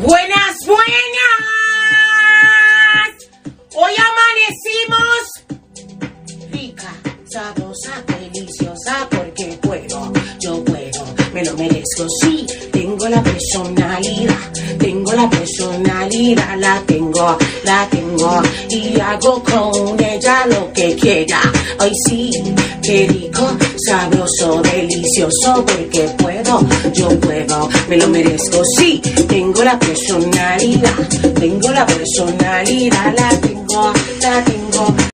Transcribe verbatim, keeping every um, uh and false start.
Buenas, buenas. Hoy amanecimos rica, sabrosa, deliciosa, porque puedo, yo puedo, me lo merezco, sí. Tengo la personalidad, tengo la personalidad, la tengo, la tengo, y hago con ella lo que quiera. Hoy sí, qué rico, sabroso, delicioso, porque puedo, yo puedo, me lo merezco, sí. Tengo la personalidad, tengo la personalidad, la tengo, la tengo.